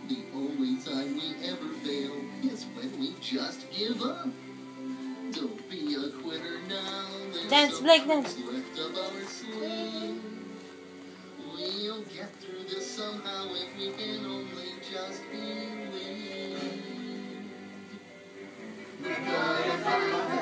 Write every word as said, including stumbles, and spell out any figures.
The only time we ever fail is when we just give up. Don't be a quitter now. There's Dance, some Blake, dance. tricks left up our sleeve. We'll get through this somehow if we can only just believe. We gotta find